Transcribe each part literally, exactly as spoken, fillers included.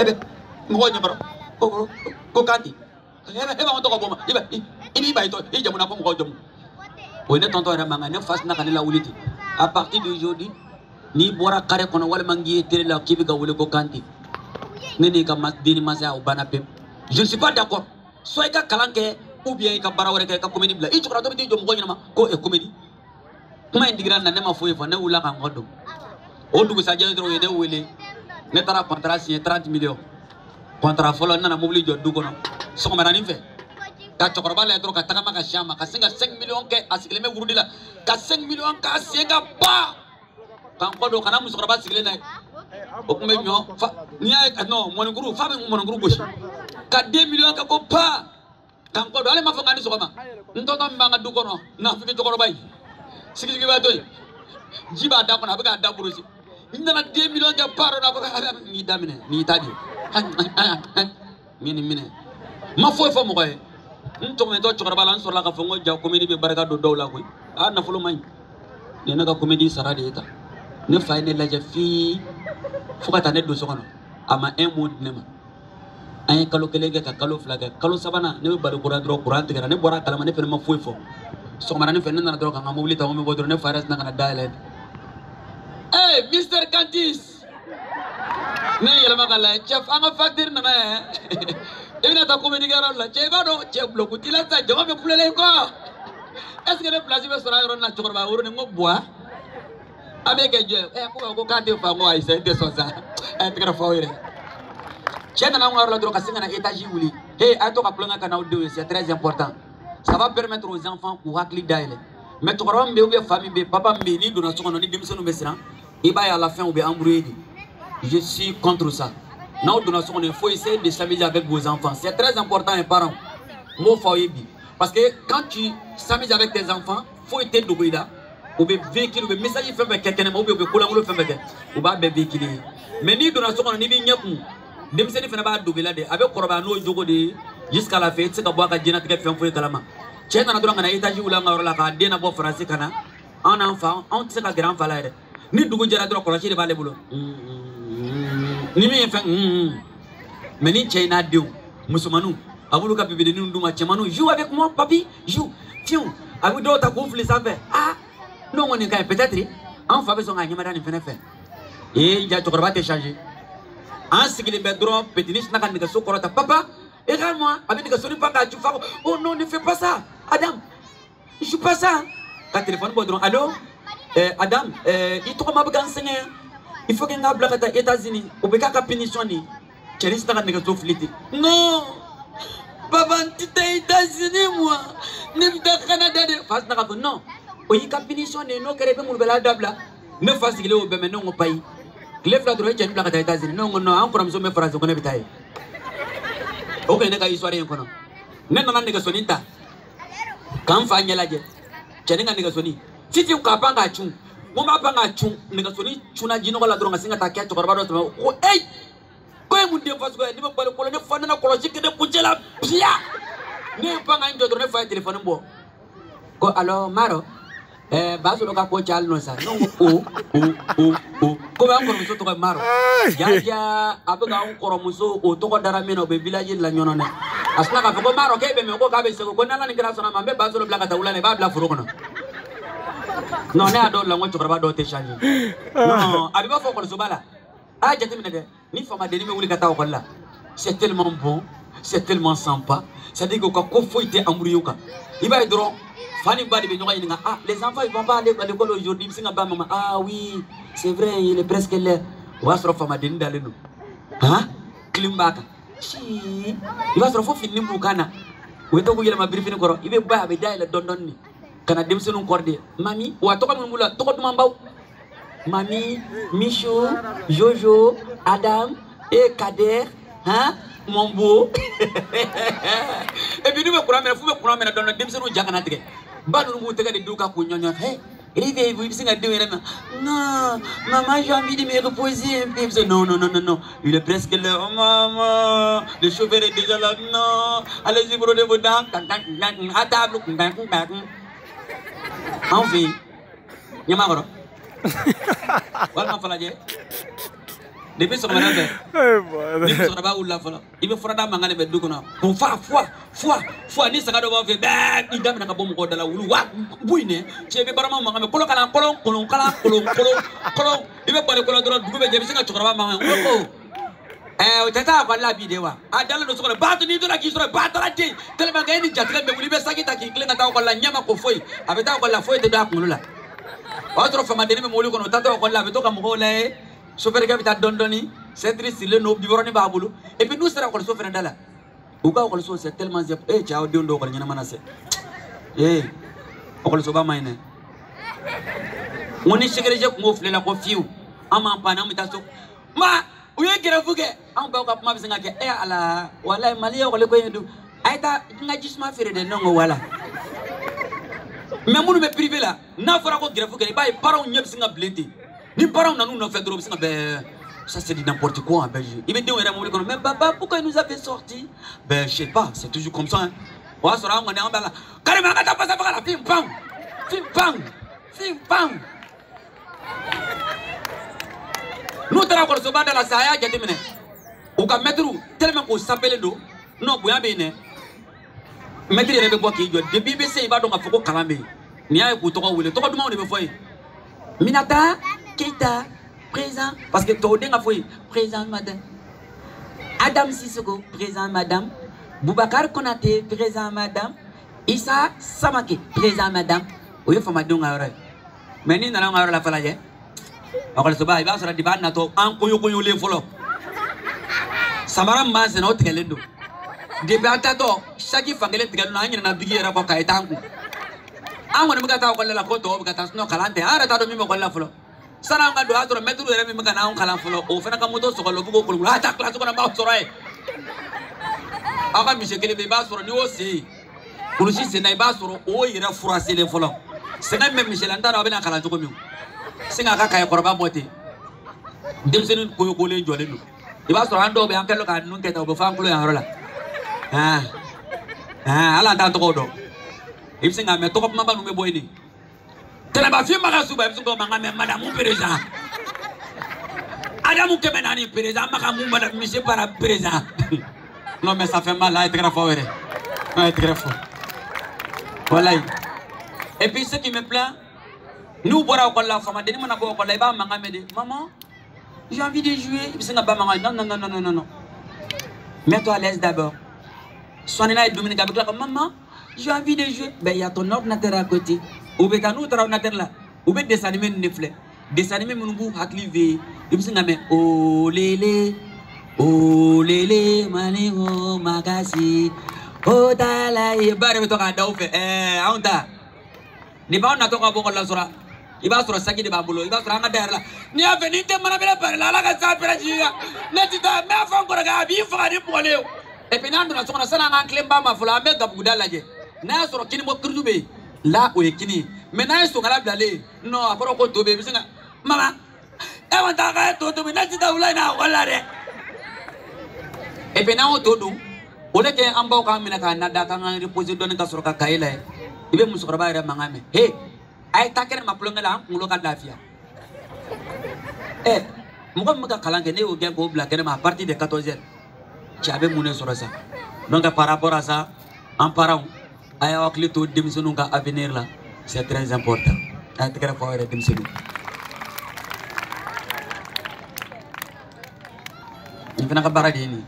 bébé ngonya baro ko ko kanti heba heba on to ko boma iba ini ba ito i jamuna ko ko jom o ne tonto ra manga ne fas na kanila wuliti à partir d'aujourd'hui ni bora kare kono wala mangi tele la kibi ga wule ko kanti ne ne ka mas dini masa o bana pem je ne suis pas d'accord soit ka kalanke ou bien ka barawre ka comédie bla i chukra to bi jom ko nyama ko e comédie kuma indigran na ne ma foye fo ne wula kan ngodo o dugu sa jere ne wele ne tara contrat signé trente millions contrat folo nana mobili jo dugo no so ko marani fe ka chokoroba le dro ka tagama ka shama ka singa cinq millions ke asikile me gurudila ka cinq millions ka singa ba kan ko do kana musokoroba sikile na o ko me nyo fa ni ay no mon guru fa be mon guru goshi ka deux millions ka ko pa kan ko do ale ma fo ngani sokoma ntoto mbanga dugo no na fi chokoroba yi sigi sigi ba to jiba da ko na be ka da burusi indana deux millions ke paro na ko ni damine ni tadi mini mini ma foi fo mo koy nto me do chokora balan sur la ka fongo ja comédie be baraka do dawla koy a na fulo may ne na ka comédie sara de eta ne fay ne la ja fi fukata ne do sokono ama un mois ne ma ay kalo kelege ka kalo flaga kalo sabana ne be bari kura dro kura tigara ne bora kala ne fe ma foi fo so mara ne fe ne na dro ka ngamuli ta mo bodro ne faras na kana dialect hey mister Kantis ne yela magala chef anga facteur na me ibina ta comédie garo la chef ba do chef bloku tila ta jama be kulele ko est ce que le place be sora ro na chokor ba woro ne ngobwa abeke je eh ko ko kante fa ngo ay c'est so ça eh tigara fawire chena na ngaro la dro ka singa na étage wuli hey ato ka planga kana audio c'est très important ça va permettre aux enfants pour hakli daile mais to korom be be famille be papa be ni do na sokono ni dimsonu be siran et bah à la fin on be embrouillé. Je suis contre ça. Non, il faut essayer de s'amuser avec vos enfants. C'est très important, les parents. Parce que quand tu s'amuses avec tes enfants, il faut être doué là. Ou bien véhiculer, ou bien message fait avec quelqu'un, ou bien coller fait avec quelqu'un. Ou bien véhiculer. Mais ni dans la seconde, ni bien n'y dem se ni fana ba doué là de avec korba no jogo de jusqu'à la fête c'est ka boaka dina tek fem foy kalama. Tien na dora ngana étage ou la ngaro la ka dina bo français kana. Un enfant, on sait ka grand falare. Ni dugu jara dora kolachi de balé boulot. Ni mi fait mais ni China Dieu musulmanu abulu ka bibi ni nduma chemanu joue avec moi papi joue tiens abu do ta conflit ça fait ah non on est quand peut-être en faveur son gagne madame fait fait et ja chokorba te changer en ce qui les bedro petit na kan ni so korota papa regarde-moi avec ni soni pas ka tu fa oh non ne fais pas ça Adam je suis pas ça ka téléphone bodron allô euh, Adam euh, il trouve ma enseigner. Il faut que nous ablaque aux États-Unis. Ou bien qu'à punition ni. Chéris n'a pas de flité. Non. Papa, tu es États-Unis moi. Ne pas Canada de. Face n'a pas non. Oui qu'à punition ni non qu'elle est pour la dabla. Ne fasse qu'il est au ben non au pays. Clef la droite chéris blague aux États-Unis. Non non encore nous sommes français qu'on est bataille. Ok ne ka histoire yon kono. Ne non ne ka sonita. Quand fanya la je. Chéris n'a ne ka soni. Si tu kapanga chung. Mon papa n'a chun, n'est pas soni, chuna dino la drogue, singa takia, tu vas oh, hey! Quoi, mon dieu, parce que ne pas le colonel Fana Cologique de Pujela, Pia! Ne pas un de donner faire téléphone. Quoi, alors, Maro, eh, baso le capo chal no sa, non, oh, oh, oh, oh, comment on commence à Maro? Ya, ya, avec un coromuso, au tour d'Aramino, au village de la Nyonone. À ce moment-là, comme Maro, qui est bien, au cabé, c'est qu'on a la grâce à ma mère, baso le blague à Taoula, et Babla Furona. Non, ne adore la moitié de la te changer. Non, arrive à faire comme ça. Ah, j'ai dit, ni femme a délivré ou les gâteaux là. C'est tellement bon, c'est tellement sympa. Ça dit que quand faut être embrouillé, il va être drôle. Fanny Badi, ah, les enfants ils vont pas aller à l'école aujourd'hui. Ah oui, c'est vrai, il est presque l'heure. On va se refaire des dans nous. Hein? Klimbaka. Si, il va se refaire finir Moukana. Où est-ce que ma briefing encore? Il va pas avec elle don don ni. Kana dem senu cordé mami wa to ko mula to ko duma mbaw mami Michou Jojo Adam et Kader hein mon beau et puis nous me courant mais fu me courant mais don dem senu jagana tege ba nu mu tege de duka ko nyonyo hey rive vous singa de wena non maman j'ai envie de me reposer un peu non non non non non il est presque l'heure oh, maman le chauffeur est déjà là non allez-y brodez vos dents à table en vie, il y a marre. Voilà, il depuis ce moment-là ni sɔrɔba wulila fɔlɔ i bɛ furada mankan de bɛ du kɔnɔ kun fa foi foi foi ni saga dɔ b'a fɛ bɛɛ i daminɛ ka bɔ mɔgɔw da la wulu wa buyi nɛ cɛ i bɛ barama mankan mɛn kolon kalan kolon kolon kalan kolon kolon kolon i bɛ bali kolon dɔrɔn dugu bɛ jɛ i bɛ se ka cɛkɔrɔba mankan ko ko ɛɛ o tɛ taa ekɔli la bi de wa a dalen don so kɔnɔ baatu n'i donna k'i sɔrɔ baatara den tellement que e ni jatigɛ bɛ wuli i bɛ saki ta k'i tilen ka taa ekɔli la ɲɛ ma ko foyi a bɛ taa ekɔli la foyi tɛ don a kunkolo la o y'a sɔrɔ famadenni bɛ mobili kɔnɔ o taatɔ ekɔli la a bɛ to ka mɔgɔw layɛ chauffeur bɛ taa dɔɔni dɔɔni centre sigilen don biwɔrɔni b'a bolo et puis n'u sera ekɔliso fana da la u ka ekɔliso c'est tellement zep e cɛ aw denw dɔw ekɔli ɲɛnama na se ee ekɔlisoba ma ɲi dɛ n ko ni sekereje tun b'o file la ko fiyewu an b'an pan an bɛ taa so ma u ye gɛrɛfu kɛ anw baw ka kuma bɛ se ka kɛ e ala walayi mali ye ekɔli ko in dun a ye taa n ka jisuma feere dɛ ne ko wala mais minnu bɛ privé la n'a fɔra ko gɛrɛfu kɛ i b'a ye parents ɲɛ bɛ se ka bilen ten ni parents nana u nɔfɛ dɔrɔn u bɛ se ka bɛɛ ça c'est du n'importe quoi en Belgique. Il me dit mais papa pourquoi il nous avait sorti? Ben je sais pas, c'est toujours comme ça. Hein. On va se rendre on est en bas là. Carrément quand t'as passé par la film pam, film pam, film pam. Nous t'as encore ce bas dans la salle qui a terminé. Au cas mettre tellement qu'on s'appelle l'eau. Non bouya bien. Mettre les rêves qui doit depuis B C il va donc à Foko Kalamé. Ni a écouté ou le toi du monde me voit. Minata Keita présent parce que toi on a fait présent madame Adam Sissoko présent madame Boubacar Konaté présent madame Issa Samake présent madame oyo fama donga ora mais ni nana ngara la fala je akol so ba iba so di ba na to an koyo koyo le folo samara mbanse na otigele do de ba ta to shagi fangele tigele na anyina na bigi era ko kai tanku an woni muka ta ko la ko to muka ta no kalante ara ta do mi mo ko la folo sana nga do atoro metru yɛrɛ min bɛ ka n'anw kalan fɔlɔ o fana ka moto sɔgɔlɔ fo k'o kolokolo a taa kilasi kɔnɔ n b'aw sɔrɔ yen aw ka misi kelen bɛ i b'a sɔrɔ n'i y'o sen kulusi sen na i b'a sɔrɔ o yɛrɛ fura selen fɔlɔ sɛgɛn bɛ misi la n t'a dɔn a bɛ na kalan cogo min sin k'a ka kaye kɔrɔba bɔ ten denmisɛnnin koyokolen jɔlen don i b'a sɔrɔ an dɔw bɛ an kɛlen k'a ninnu kɛ tan u bɛ fɔ an tulo yan yɔrɔ la han han hali an t'an tɔgɔw dɔn i bɛ se k'a mɛn tɔgɔ kumaba ninnu bɛ bɔ yen de. Tellement film magasuba ils sont comme madame président Adam Kemenani président madame madame monsieur para président non mais ça fait mal là être très fort être très fort voilà et puis ce qui me plaît nous voilà au la femme deni mana ko la ba manga mede maman j'ai envie de jouer ils sont pas manga non non non non non non mets-toi à l'aise d'abord Soanina et Dominique avec la maman j'ai envie de jouer ben il y a ton ordinateur à côté ou bien nous travaillons nater là ou bien des animés nefle des animés mungu haklivé il se ngame oh lélé oh lélé manéo magasi oh dala e bare to ka daw fe eh aunda ni ba on to ka boko la sura iba sura saki de babulo iba sura ngada la ni a veni te mana bele bare la la ka sa pere jiga neti ta me fa ngora ga bi fa ni pole e puis nan na sona sana ngan klemba ma fula me gabu dalaje na sura kini mo kurjube là où est kini maintenant ils sont là d'aller non après qu'on tombe mais c'est maman et on t'a fait tout mais n'a pas voulu na voilà de et puis now tout nous on est qu'un bau quand même na nada quand on repose donner ka sur ka kaila il veut muso kraba ira mangame hey ay takere ma plonga la ngulo ka dafia eh muko muka kalange ne o gen ko black ne ma à partir de quatorze heures tu avais mouné sur ça donc par rapport à ça en parent ay wakli to démissionner ka avenir là c'est très important ay très fort de démissionner il faut na ka baradi ni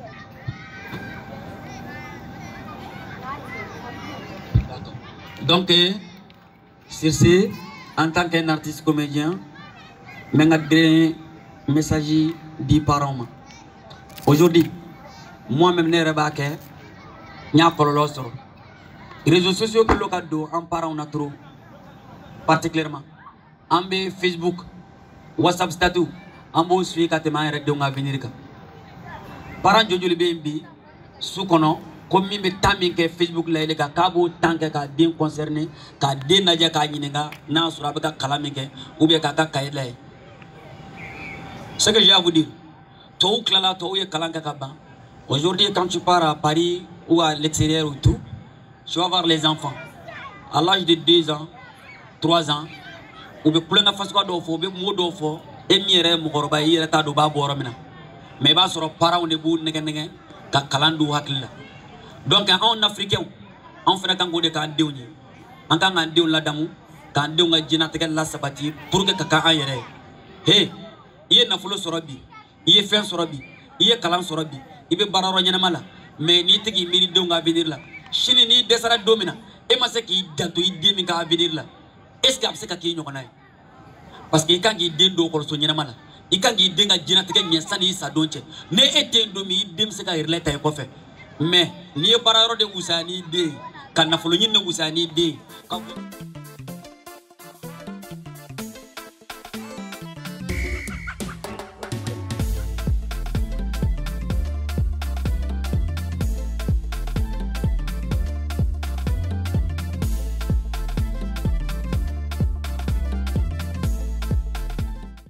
donc sur ce en tant qu'un artiste comédien mais nga dire message di parents aujourd'hui moi-même ne rebake nya kololo soro réseaux sociaux que local do en parents on a trop particulièrement en Facebook WhatsApp statut en bo suivi katema rek do nga venir ka parents jojuli be mbi su kono comme mi tammi ke Facebook la ile ka kabo tanke ka den concerné ka den naja ka nyinga na sura ka kalami ke ou bien ka ka kaila ce que j'ai à vous dire to klala to ye kalanka ka ba aujourd'hui quand tu pars à Paris ou à l'extérieur ou tout tu vas voir les enfants à l'âge de deux ans trois ans ou bien plein de façon do fo be modo fo e miere mo goroba yere ta do ba boromina mais i b'a sɔrɔ parents de b'u nɛgɛ nɛgɛ ka kalan d'u hakili la donc anw africains anw fana kan k'o de k'an denw ye an kan k'an denw ladamu k'an denw ka diɲɛnatigɛ lasabati pour que ka kan an yɛrɛ ye he i ye nafolo sɔrɔ bi i ye fɛn sɔrɔ bi i ye kalan sɔrɔ bi i bɛ baara yɔrɔ ɲɛnama la mais n'i tɛ k'i miiri denw ka avenir la sini n'i dɛsɛra don min na e ma se k'i janto i den min ka avenir la est ce que a bɛ se ka k'i ɲɔgɔnna ye parce que i kan k'i den don ekɔliso ɲɛnama la i kan k'i den ka diɲɛnatigɛ ɲɛ sani i sa don cɛ ni e den don min i den bɛ se ka yɛrɛla ta i kɔfɛ mais n'i ye baara yɔrɔ de wusaya n'i den ye ka nafolo ɲini de wusaya n'i den ye ka